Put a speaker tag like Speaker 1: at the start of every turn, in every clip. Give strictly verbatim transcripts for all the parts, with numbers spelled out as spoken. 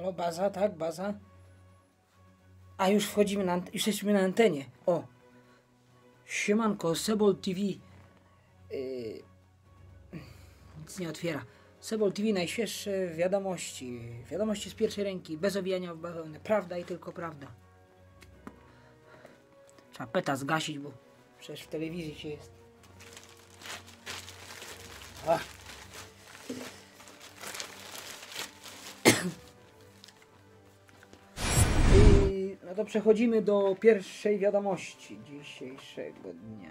Speaker 1: Halo, baza, tak, baza. A już wchodzimy na, już jesteśmy na antenie. O. Siemanko, Sebol T V. Yy, nic nie otwiera. Sebol T V, najświeższe wiadomości. Wiadomości z pierwszej ręki, bez owijania w bawełnę. Prawda i tylko prawda. Trzeba peta zgasić, bo przecież w telewizji się jest. A. I, no to przechodzimy do pierwszej wiadomości dzisiejszego dnia.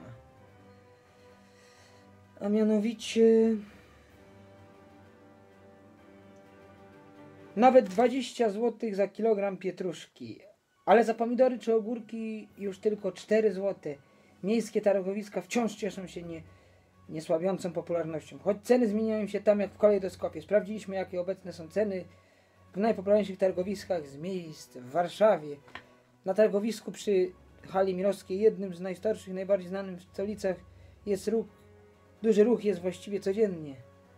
Speaker 1: A mianowicie... Nawet dwadzieścia złotych za kilogram pietruszki. Ale za pomidory czy ogórki już tylko cztery złote. Miejskie targowiska wciąż cieszą się nie, niesłabiącą popularnością. Choć ceny zmieniają się tam jak w kalejdoskopie. Sprawdziliśmy, jakie obecne są ceny w najpopularniejszych targowiskach z miejsc w Warszawie. Na targowisku przy hali Mirowskiej, jednym z najstarszych, najbardziej znanym w stolicach, jest ruch. Duży ruch jest właściwie codziennie.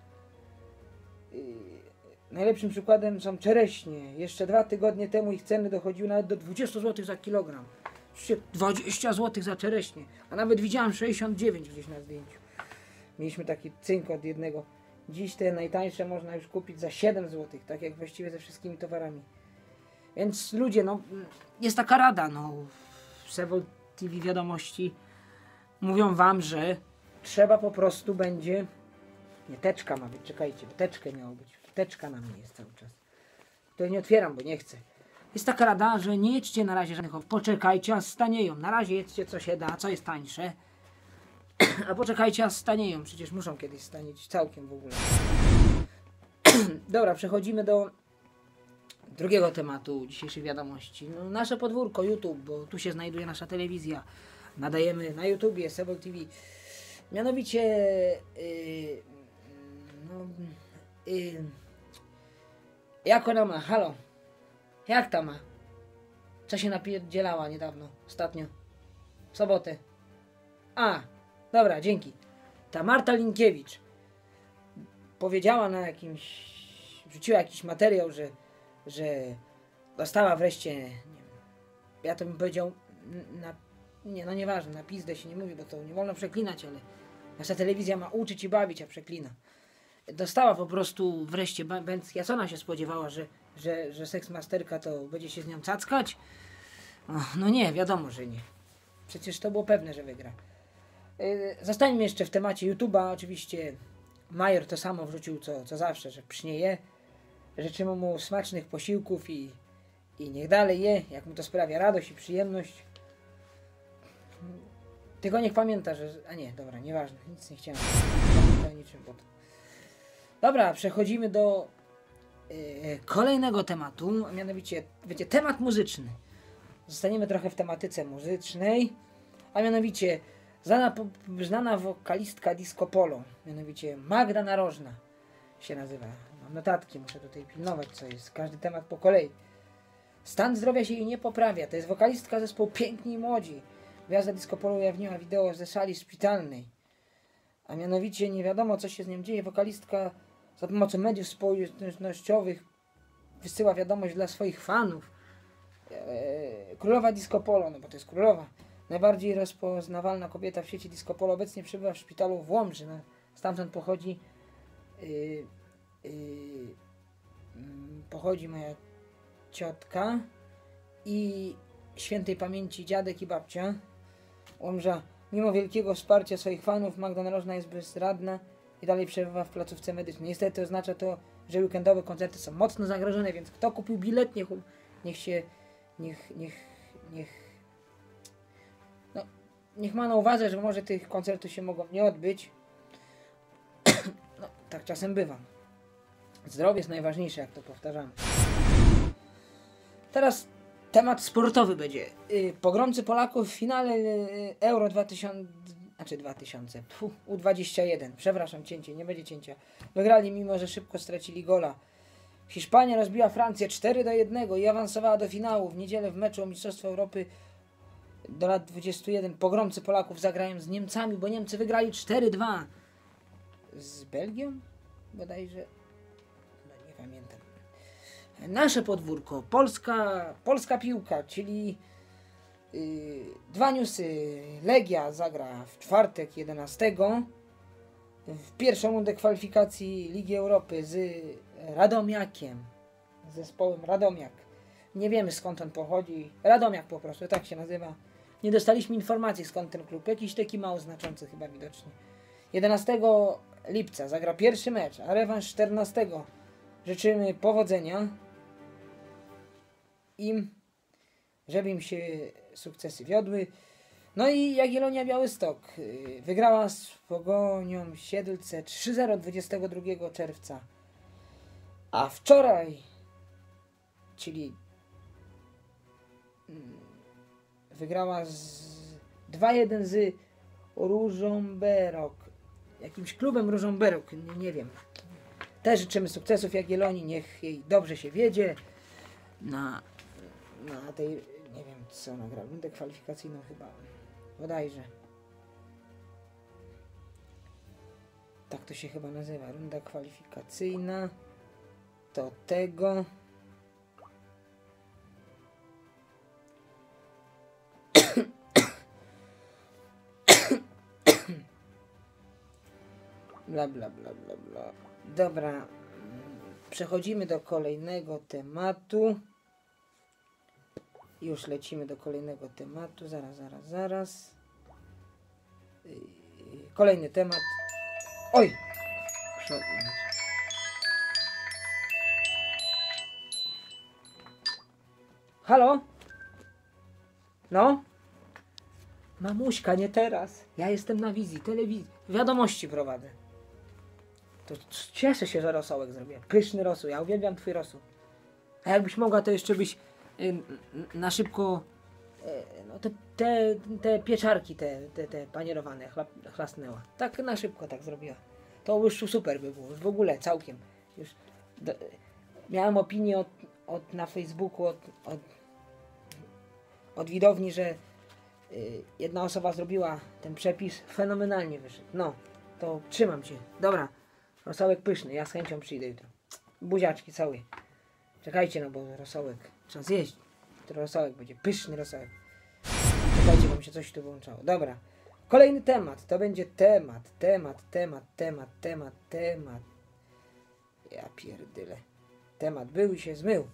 Speaker 1: Najlepszym przykładem są czereśnie. Jeszcze dwa tygodnie temu ich ceny dochodziły nawet do dwudziestu złotych za kilogram. dwadzieścia złotych za czereśnie. A nawet widziałem sześćdziesiąt dziewięć gdzieś na zdjęciu. Mieliśmy taki cynk od jednego. Dziś te najtańsze można już kupić za siedem złotych. Tak jak właściwie ze wszystkimi towarami. Więc ludzie, no jest taka rada, no Sebol T V wiadomości mówią wam, że trzeba po prostu będzie... Nie, teczka ma być, czekajcie, teczkę miało być. Teczka na mnie jest cały czas. To nie otwieram, bo nie chcę. Jest taka rada, że nie jedźcie na razie żadnych, poczekajcie, a stanieją. Na razie jedźcie co się da, co jest tańsze. A poczekajcie, a stanieją. Przecież muszą kiedyś stanieć całkiem w ogóle. Dobra, przechodzimy do drugiego tematu dzisiejszej wiadomości. No, nasze podwórko, YouTube, bo tu się znajduje nasza telewizja. Nadajemy na YouTubie, Sebol T V. Mianowicie... Yy, no... Yy, jak ona ma? Halo? Jak ta ma? Co się napierdzielała niedawno? Ostatnio? W sobotę. A, dobra, dzięki. Ta Marta Linkiewicz powiedziała na jakimś... Wrzuciła jakiś materiał, że... że dostała wreszcie... Nie wiem, ja to bym powiedział... Na, nie, no nieważne, na pizdę się nie mówi, bo to nie wolno przeklinać, ale... Nasza telewizja ma uczyć i bawić, a przeklina. Dostała po prostu wreszcie bęckia. Co ona się spodziewała, że, że, że seksmasterka to będzie się z nią cackać? O, no nie, wiadomo, że nie. Przecież to było pewne, że wygra. Yy, zostańmy jeszcze w temacie YouTube'a. Oczywiście Major to samo wrzucił, co, co zawsze, że psznieje. Życzymy mu smacznych posiłków i, i niech dalej je, jak mu to sprawia radość i przyjemność. Tylko niech pamięta, że... A nie, dobra, nieważne, nic nie chciałem. Nie niczym potem. Dobra, przechodzimy do yy, kolejnego tematu, a mianowicie będzie temat muzyczny. Zostaniemy trochę w tematyce muzycznej, a mianowicie znana, znana wokalistka disco polo, mianowicie Magda Narożna się nazywa. Mam notatki, muszę tutaj pilnować, co jest, każdy temat po kolei. Stan zdrowia się jej nie poprawia, to jest wokalistka zespołu Piękni i Młodzi. Gwiazda disco polo ujawniła wideo ze sali szpitalnej. A mianowicie nie wiadomo, co się z nią dzieje. Wokalistka za pomocą mediów społecznościowych wysyła wiadomość dla swoich fanów. Eee, królowa disco polo, no bo to jest królowa. Najbardziej rozpoznawalna kobieta w sieci disco polo obecnie przebywa w szpitalu w Łomży. No, stamtąd pochodzi yy, yy, pochodzi moja ciotka i świętej pamięci dziadek i babcia. Łomża, mimo wielkiego wsparcia swoich fanów, Magda Narożna jest bezradna i dalej przebywa w placówce medycznej. Niestety oznacza to, że weekendowe koncerty są mocno zagrożone, więc kto kupił bilet, niech, niech się, niech, niech, niech, no, niech ma na uwadze, że może tych koncertów się mogą nie odbyć. No, tak czasem bywa. Zdrowie jest najważniejsze, jak to powtarzamy. Teraz temat sportowy będzie. Pogromcy Polaków w finale Euro dwa tysiące, znaczy dwa tysiące, pfu, U dwadzieścia jeden, przepraszam, cięcie, nie będzie cięcia. Wygrali, mimo że szybko stracili gola. Hiszpania rozbiła Francję cztery do jednego i awansowała do finału. W niedzielę w meczu o Mistrzostwo Europy do lat dwudziestu jeden pogromcy Polaków zagrają z Niemcami, bo Niemcy wygrali cztery dwa. Z Belgią? Bodajże... No nie pamiętam. nasze podwórko, polska, polska piłka, czyli yy, dwa newsy. Legia zagra w czwartek jedenastego w pierwszą rundę kwalifikacji Ligi Europy z Radomiakiem, z zespołem Radomiak. Nie wiemy skąd on pochodzi, Radomiak po prostu, tak się nazywa. Nie dostaliśmy informacji skąd ten klub, jakiś taki mało znaczący chyba widocznie. jedenastego lipca zagra pierwszy mecz, a rewanż czternastego życzymy powodzenia im, żeby im się sukcesy wiodły. No i Jagiellonia Białystok yy, wygrała z Pogonią Siedlce trzy zero dwudziestego drugiego czerwca. A wczoraj, czyli yy, wygrała z dwa jeden z Różomberok. Jakimś klubem Różomberok, nie, nie wiem. Też życzymy sukcesów Jagiellonii, niech jej dobrze się wiedzie na, na tej, nie wiem co ona gra, rundę kwalifikacyjną chyba, bodajże. Tak to się chyba nazywa, runda kwalifikacyjna do tego. Bla bla bla bla bla. Dobra, przechodzimy do kolejnego tematu. Już lecimy do kolejnego tematu. Zaraz, zaraz, zaraz. Kolejny temat. Oj! Halo? No? Mamuśka, nie teraz. Ja jestem na wizji, telewizji. Wiadomości prowadzę. To cieszę się, że rosołek zrobię. Pyszny rosół. Ja uwielbiam twój rosół. A jakbyś mogła, to jeszcze byś y, na szybko y, no te, te, te pieczarki, te, te, te panierowane chlap, chlasnęła. Tak na szybko tak zrobiła. To już super by było. Już w ogóle całkiem. Już do, miałem opinię od, od, na Facebooku od, od, od widowni, że y, jedna osoba zrobiła ten przepis. Fenomenalnie wyszedł. No, to trzymam cię. Dobra. Rosołek pyszny, ja z chęcią przyjdę jutro. Buziaczki całe. Czekajcie, no bo rosołek trzeba zjeść. To rosołek będzie pyszny rosołek. Czekajcie, bo mi się coś tu włączało. Dobra. Kolejny temat. To będzie temat, temat, temat, temat, temat, temat. Ja pierdyle. Temat był i się zmył.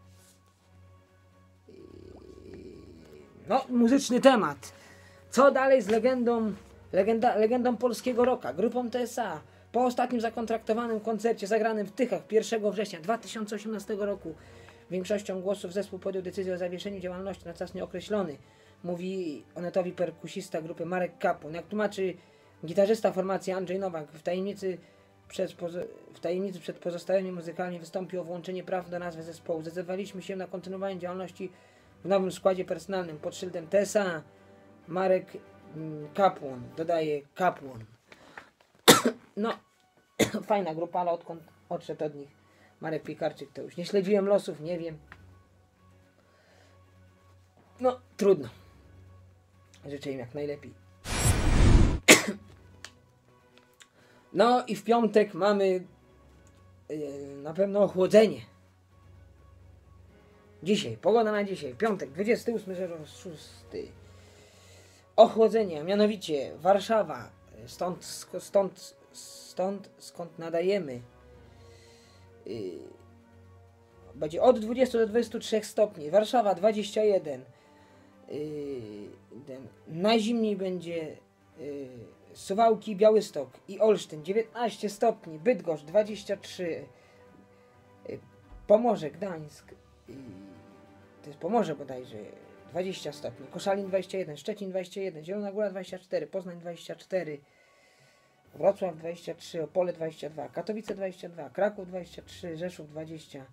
Speaker 1: No, muzyczny temat. Co dalej z legendą, legenda, legendą polskiego rocka, grupą T S A? Po ostatnim zakontraktowanym koncercie zagranym w Tychach pierwszego września dwa tysiące osiemnastego roku większością głosów zespół podjął decyzję o zawieszeniu działalności na czas nieokreślony. Mówi onetowi perkusista grupy Marek Kapłon. Jak tłumaczy gitarzysta formacji Andrzej Nowak, w tajemnicy, przed w tajemnicy przed pozostałymi muzykami wystąpił o włączenie praw do nazwy zespołu. Zdecydowaliśmy się na kontynuowanie działalności w nowym składzie personalnym pod szyldem T S A. Marek Kapłon, dodaje Kapłon. No, fajna grupa, ale odkąd odszedł od nich Marek Piekarczyk, to już nie śledziłem losów, nie wiem. No, trudno. Życzę im jak najlepiej. No i w piątek mamy yy, na pewno ochłodzenie. Dzisiaj, pogoda na dzisiaj, piątek, dwudziestego ósmego szóstego. Ochłodzenie, a mianowicie Warszawa, stąd, stąd, stąd skąd nadajemy. Yy, będzie od dwudziestu do dwudziestu trzech stopni. Warszawa dwadzieścia jeden. Yy, ten, najzimniej będzie yy, Suwałki, Białystok i Olsztyn dziewiętnaście stopni. Bydgoszcz dwadzieścia trzy. Yy, Pomorze, Gdańsk. Yy, to jest Pomorze bodajże. dwadzieścia stopni. Koszalin dwadzieścia jeden. Szczecin dwadzieścia jeden. Zielona Góra dwadzieścia cztery. Poznań dwadzieścia cztery. Wrocław dwadzieścia trzy. Opole dwadzieścia dwa. Katowice dwadzieścia dwa. Kraków dwadzieścia trzy. Rzeszów dwadzieścia.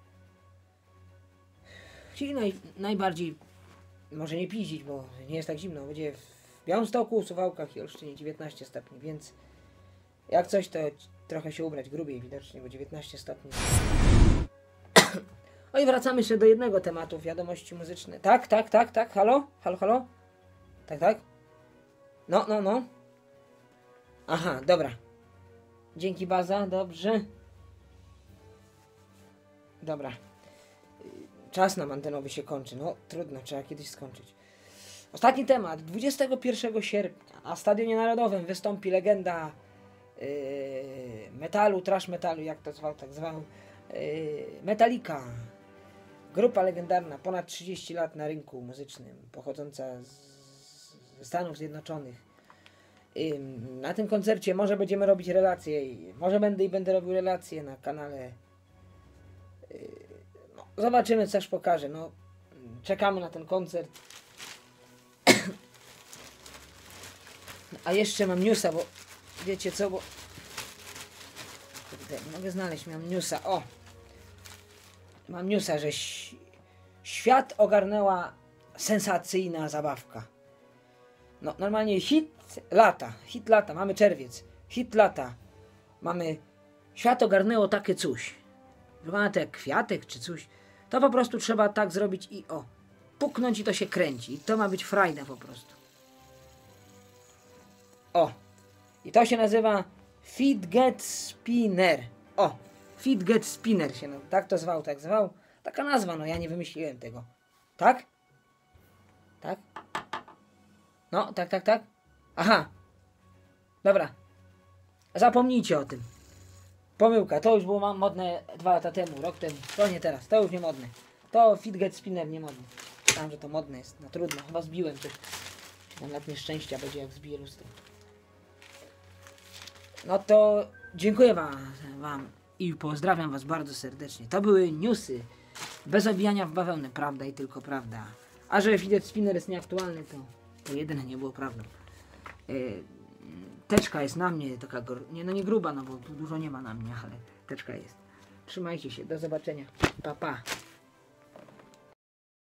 Speaker 1: Czyli naj, najbardziej, może nie piździć, bo nie jest tak zimno. Będzie w Białymstoku, Suwałkach i Olsztynie dziewiętnaście stopni, więc jak coś, to trochę się ubrać grubiej widocznie, bo dziewiętnaście stopni. No i wracamy jeszcze do jednego tematu, wiadomości muzyczne. Tak, tak, tak, tak, halo? Halo, halo? Tak, tak? No, no, no. Aha, dobra. Dzięki baza, dobrze. Dobra. czas nam antenowy się kończy. No trudno, trzeba kiedyś skończyć. Ostatni temat. dwudziestego pierwszego sierpnia na Stadionie Narodowym wystąpi legenda yy, metalu, trash metalu, jak to zwał, tak zwał, yy, Metallica. Grupa legendarna, ponad trzydzieści lat na rynku muzycznym, pochodząca z, ze Stanów Zjednoczonych. Yy, na tym koncercie może będziemy robić relacje, i może będę i będę robił relacje na kanale. Yy, no, zobaczymy, coś pokaże. No, czekamy na ten koncert. A jeszcze mam newsa, bo wiecie co, bo kurde, nie mogę znaleźć, mam newsa, o mam newsa, że ś... świat ogarnęła sensacyjna zabawka. No normalnie hit lata, hit lata, mamy czerwiec, hit lata, mamy, świat ogarnęło takie coś, wygląda to jak kwiatek czy coś, to po prostu trzeba tak zrobić i o, puknąć i to się kręci, i to ma być frajda po prostu. O, i to się nazywa Fidget Spinner. O, Fidget Spinner się nazywa. Tak to zwał, tak zwał. Taka nazwa, no ja nie wymyśliłem tego. Tak? Tak? No, tak, tak, tak. Aha. Dobra. Zapomnijcie o tym. Pomyłka, to już było modne dwa lata temu, rok temu. To nie teraz, to już nie modne. To Fidget Spinner nie modny. Myślałem, że to modne jest. No trudno, chyba zbiłem coś. siedem lat nieszczęścia będzie, jak zbiję lustro. No to dziękuję wam, wam i pozdrawiam was bardzo serdecznie. To były newsy bez obijania w bawełnę, prawda i tylko prawda. A że Fidget Spinner jest nieaktualny, to, to jedyne nie było prawdą. Yy, teczka jest na mnie taka, nie, no nie gruba, no bo tu dużo nie ma na mnie, ale teczka jest. Trzymajcie się, do zobaczenia. Pa, pa.